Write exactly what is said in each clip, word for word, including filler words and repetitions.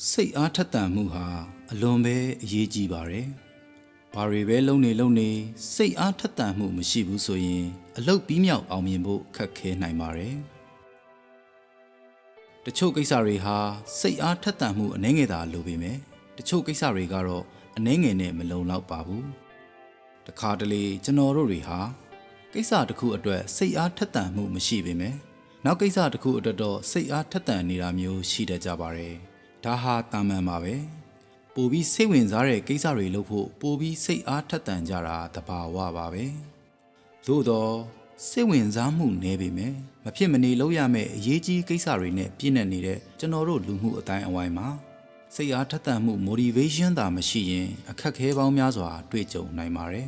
စိတ်အားထက်သန်မှုဟာအလွန်ပဲအရေးကြီးပါတယ်။ဘာတွေပဲလုံနေလုံနေစိတ်အားထက်သန်မှုမရှိဘူးဆိုရင်အလုပ်ပြီးမြောက်အောင်မြင်ဖို့ခက်ခဲနိုင်ပါတယ်။တချို့ကိစ္စတွေဟာစိတ်အားထက်သန်မှုအနည်းငယ်သာလိုပေမဲ့တချို့ကိစ္စတွေကတော့အနည်းငယ်နဲ့မလုံလောက်ပါဘူး။တခါတလေကျွန်တော်တို့တွေဟာကိစ္စတစ်ခုအတွက်စိတ်အားထက်သန်မှုမရှိပေမဲ့နောက်ကိစ္စတစ်ခုအတွက်တော့စိတ်အားထက်သန်နေတာမျိုးရှိတတ်ကြပါတယ်။ဒါဟာတာမန်ပါပဲပိုပြီးစိတ်ဝင်စားတဲ့ကိစ္စတွေလုပ်ဖို့ပိုပြီးစိတ်အားထက်သန်ကြတာတဘာဝပါပဲသို့တော့စိတ်ဝင်စားမှုနည်းပေမဲ့မဖြစ်မနေလုပ်ရမယ့်အရေးကြီးကိစ္စတွေနဲ့ပြည့်နေနေတဲ့ကျွန်တော်တို့လူမှုအတိုင်းအဝိုင်းမှာစိတ်အားထက်သန်မှု motivation သာမရှိရင်အခက်အခဲပေါင်းများစွာတွေ့ကြုံနိုင်ပါတယ်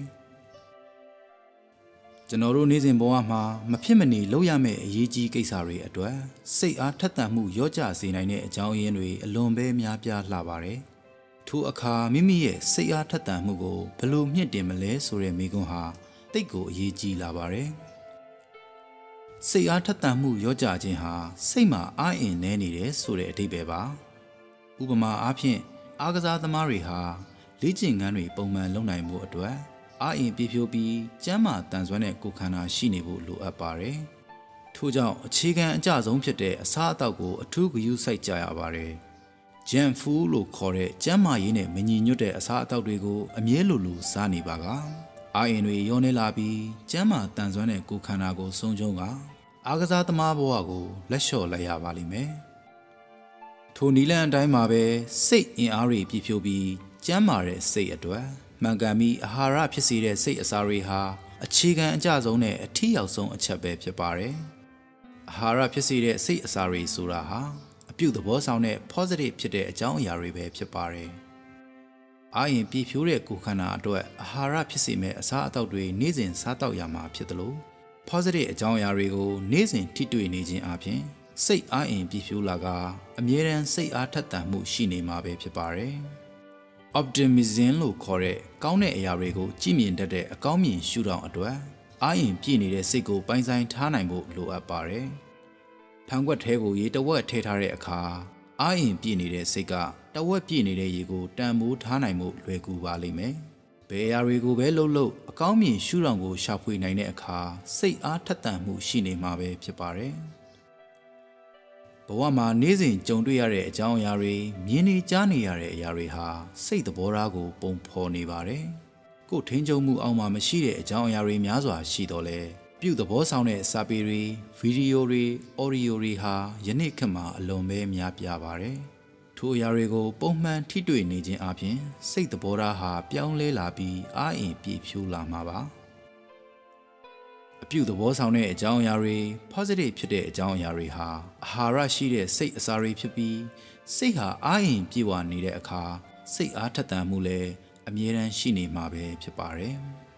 ကျွန်တော်တို့နေ့စဉ်ဘဝမှာမဖြစ်မနေလုပ်ရမယ့်အရေးကြီးကိစ္စတွေအတွက်စိတ်အားထက်သန်မှုရော့ကျစေနိုင်တဲ့အကြောင်းရင်းတွေအလွန်ပဲများပြားလှပါတယ်။ထိုအခါမိမိရဲ့စိတ်အားထက်သန်မှုကိုဘယ်လိုမြင့်တင်မလဲဆိုတဲ့မိကွန်းဟာတိတ်ကိုအရေးကြီးလာပါတယ်။စိတ်အားထက်သန်မှုရော့ကျခြင်းဟာစိတ်မှာအားအင်နည်းနေတယ်ဆိုတဲ့အဓိပ္ပာယ်ပါ။ဥပမာအားဖြင့်အားကစားသမားတွေဟာလေ့ကျင့်ခန်းတွေပုံမှန်လုပ်နိုင်မှုအတွက်အားအင်ပြည့်ဖြိုးပြီးကျန်းမာတန်ဆွမ်းတဲ့ကိုယ်ခန္ဓာရှိနေဖို့လိုအပ်ပါတယ်။ထို့ကြောင့်အခြေခံအကျဆုံးဖြစ်တဲ့အစားအသောက်ကိုအထူးဂရုစိုက်ကြရပါတယ်။ Junk food လို့ခေါ်တဲ့ကျန်းမာရေးနဲ့မညီညွတ်တဲ့အစားအသောက်တွေကိုအမြဲလိုလိုစားနေပါကအားအင်တွေလျော့နေလာပြီးကျန်းမာတန်ဆွမ်းတဲ့ကိုယ်ခန္ဓာကိုဆုံးရှုံးကအားကစားသမားဘဝကိုလက်လျှော့လိုက်ရပါလိမ့်မယ်။ထိုနည်းလမ်းအတိုင်းမှာပဲစိတ်အင်အားတွေပြည့်ဖြိုးပြီးကျန်းမာတဲ့စိတ်အတွက်မှန်ကန်ပြီးအာဟာရဖြစ်စေတဲ့စိတ်အစာတွေဟာအခြေခံအကျဆုံးနဲ့အထီးရောက်ဆုံးအချက်ပဲဖြစ်ပါတယ်။အာဟာရဖြစ်စေတဲ့စိတ်အစာတွေဆိုတာဟာအပြုသဘောဆောင်တဲ့ positive ဖြစ်တဲ့အကြောင်းအရာတွေပဲဖြစ်ပါတယ်။အားရင်ပြည့်ဖြိုးတဲ့ကိုယ်ခန္ဓာအတွက်အာဟာရဖြစ်စေမဲ့အစာအသောက်တွေနေ့စဉ်စားတောက်ရမှာဖြစ်တယ်လို့ positive အကြောင်းအရာတွေကိုနေ့စဉ်ထိတွေ့နေခြင်းအပြင်စိတ်အားရင်ပြည့်ဖြိုးလာကအမြဲတမ်းစိတ်အားထက်သန်မှုရှိနေမှာပဲဖြစ်ပါတယ်။ optimism လို့ခေါ်တဲ့ကောင်းတဲ့အရာတွေကိုကြည့်မြင်တတ်တဲ့အကောင်းမြင်ရှုထောင့်အတွက်အားရင်ပြည့်နေတဲ့စိတ်ကိုပိုင်ဆိုင်ထားနိုင်ဖို့လိုအပ်ပါတယ်။ထန်းခွက်ထဲကိုရေတဝက်ထည့်ထားတဲ့အခါအားရင်ပြည့်နေတဲ့စိတ်ကတဝက်ပြည့်နေတဲ့ရေကိုတန်ဖိုးထားနိုင်မှုလွယ်ကူပါလိမ့်မယ်။ဘယ်အရာတွေကိုပဲလုပ်လို့အကောင်းမြင်ရှုထောင့်ကိုရှာဖွေနိုင်တဲ့အခါစိတ်အားထက်သန်မှုရှိနေမှာပဲဖြစ်ပါတယ်။ဘဝမှာနေ့စဉ်ကြုံတွေ့ရတဲ့အကြောင်းအရာတွေမြင်နေကြားနေရတဲ့အရာတွေဟာစိတ်သဘောထားကိုပုံဖော်နေပါတယ်။ကိုယ်ထိန်းချုပ်မှုအောက်မှာမရှိတဲ့အကြောင်းအရာတွေများစွာရှိတော့လဲပြုသဘောဆောင်တဲ့စာပေတွေဗီဒီယိုတွေအော်ဒီယိုတွေဟာယနေ့ခေတ်မှာအလွန်ပဲများပြားပါတယ်။ထိုအရာတွေကိုပုံမှန်ထိတွေ့နေခြင်းအပြင်စိတ်သဘောထားဟာပြောင်းလဲလာပြီးအားအင်ပြည့်ဖြိုးလာမှာပါ။အပြုသဘောဆောင်တဲ့အကြောင်းအရာတွေ positive ဖြစ်တဲ့အကြောင်းအရာတွေဟာအာဟာရရှိတဲ့စိတ်အစာတွေဖြစ်ပြီးစိတ်ဟာအားအင်ပြည့်ဝနေတဲ့အခါစိတ်အားထက်သန်မှုလည်းအမြဲတမ်းရှိနေမှာပဲဖြစ်ပါတယ်။